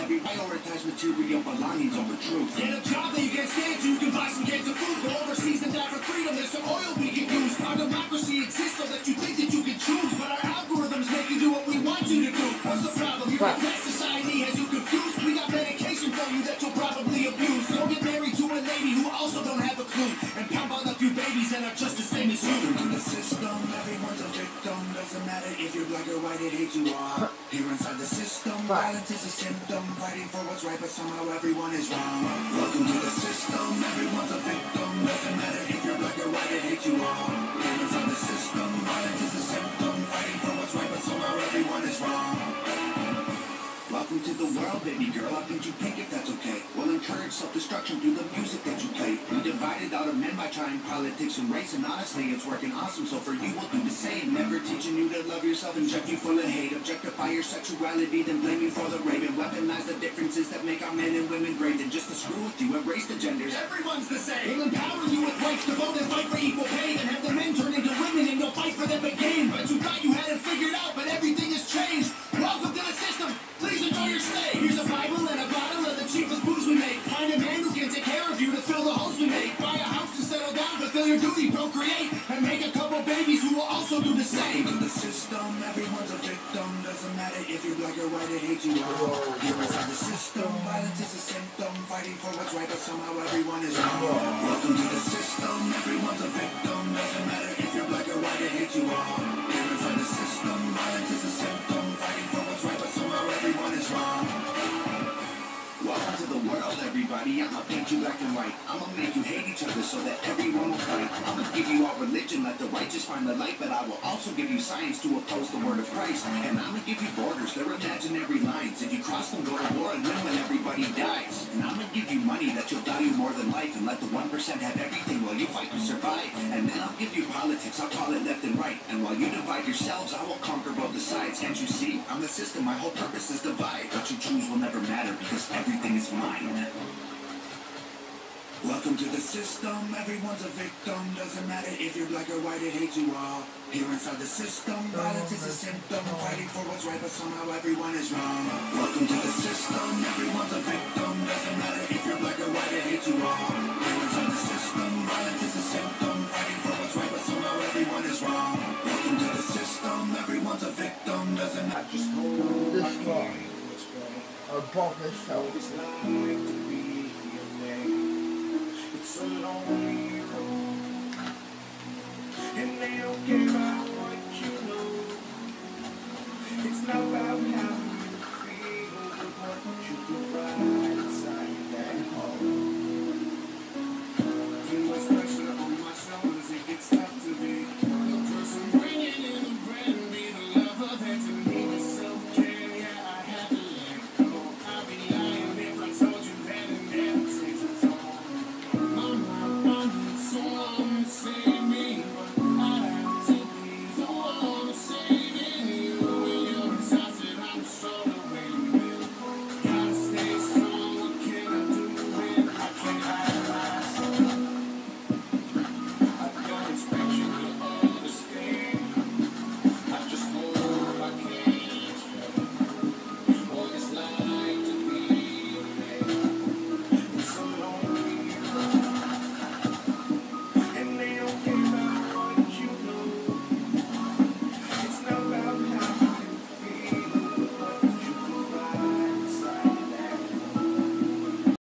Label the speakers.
Speaker 1: every prioritize material belongings over truth. Get a job that you can't stand so you can buy some cans of food. Go overseas and die for freedom. There's some oil we can use. Our democracy exists so that you think that you can choose, but our algorithms make you do what we want you to do. What's the problem? Your class society has you confused. We got medication for you that you'll probably abuse. Don't get married to a lady who also don't have a clue, and pump out a few babies that are just the same as you. In the system, everyone's a victim. Doesn't matter if you're black or white, it hates you all. Here inside the system, violence is a symptom. Fighting for what's right, but somehow everyone is wrong. Welcome to the system, everyone's a victim. Doesn't matter if you're black or white, it hates you all. Here inside the system, violence is a symptom. Fighting for what's right, but somehow everyone is wrong. Welcome to the world, baby girl. I'll paint you pink if that's okay. We'll encourage self-destruction through the music that you play. We divided out of men by trying politics and race, and honestly, it's working awesome. So for you, we'll do the same. Never teaching you to love yourself, inject you full of hate. Objectify your sexuality, then blame you for the rape. And weaponize the differences that make our men and women great. And just to screw with you, erase the genders. Everyone's the same. We'll empower you with rights to vote and fight for equal pay. And have the men turn into women and you'll fight for them again. But you thought you had it figured out, but everything has changed. Welcome to the system. Please enjoy your stay. Here's a Bible and a bottle of the cheapest booze we make. Find a man who can take care of you to fill the holes we make. Buy a house to settle down, fulfill your duty, procreate, and make a couple babies who will also do the same. In the system, everyone's a victim. Doesn't matter if you're black or white, it hates you all. Here inside the system, violence is a symptom. Fighting for what's right, but somehow everyone is wrong. Welcome to the system, everyone's a victim. Doesn't matter if you're black or white, it hates you all. Here inside the system, violence is a symptom. Fighting for what's right, but somehow everyone is wrong. Welcome to the world, everybody. I'ma paint you black and white. I'ma make you hate each other so that everyone will fight. I'ma give you all religion, let the righteous find the light. But I will also give you science to oppose the word of Christ. And I'ma give you borders, they're imaginary lines. If you cross them, go to war and win when everybody dies. And I'ma give you money that you'll value more than life. And let the 1% have everything while you fight to survive. And then I'll give you politics, I'll call it left and right. And while you divide yourselves, I will conquer both the sides. Can't you see? I'm the system, my whole purpose is divide. What you choose will never matter because everything is mine. Welcome to the system, everyone's a victim. Doesn't matter if you're black or white, it hates you all. Here inside the system, violence is a symptom. Fighting for what's right, but somehow everyone is wrong. Welcome to the system, everyone's a victim. Doesn't matter if you're black or white, it hates you all. Here inside the system, violence is a symptom. Fighting for what's right, but somehow everyone is wrong. Welcome to the system, everyone's a victim. Doesn't matter.
Speaker 2: Just hold this far. Above the show.
Speaker 1: It's like to be a man. It's a lonely road, and they don't care about what you know. It's not about how